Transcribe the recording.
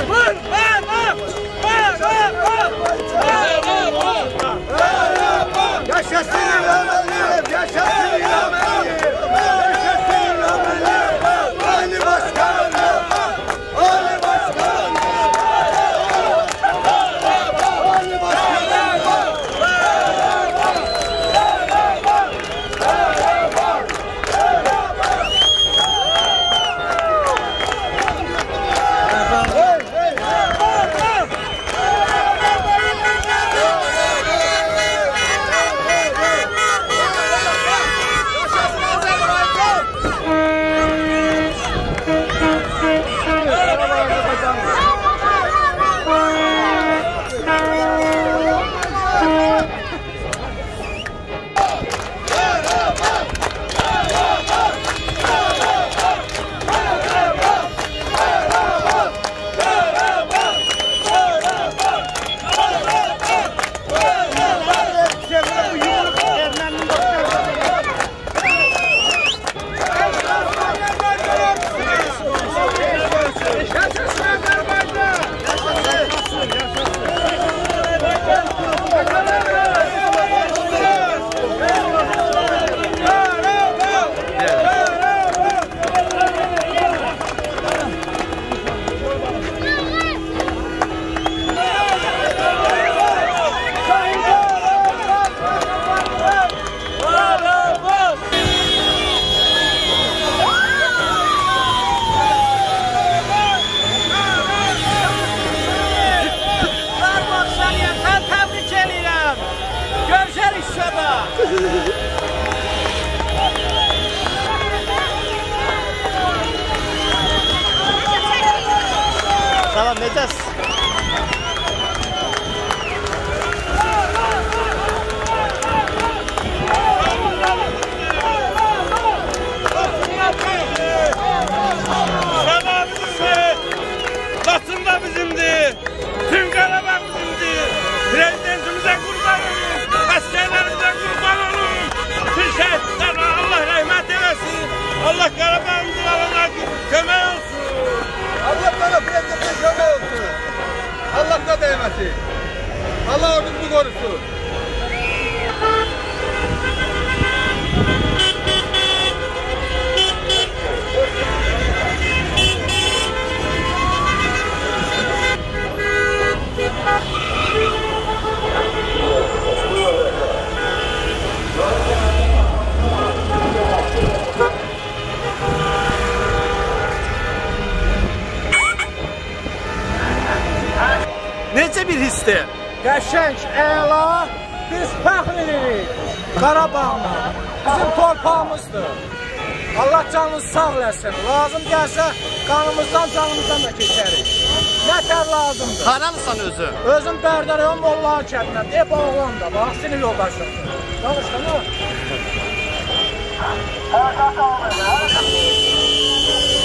Salam, necəsiz? Laçın da bizimdir, tüm Qarabağ bizimdir. Prezidentimizə qurban olun, əsgərlərimizə qurban olun. Tüm şəhidlərə Allah rəhmət eləsin. Allah Qarabağımızın alana kömək olsun. Allah bana prezidentine kömək olsun. Allah da değmesin. Allah ordumuzu korusun. Necə bir hissdir? Qəşəng, əla, biz fəxr edirik Qarabağla. Bizim torpağımızdır. Allah canınızı sağ eləsin. Lazım gəlsə qanımızdan, canımızdan da keçərik. Nətər lazımdır? Haranısan özü? Özüm Bərdərəyon Mollağı kəndinəm. Ev oğlan da, bax, sinif yoldaşımdır. Danışma, nə var?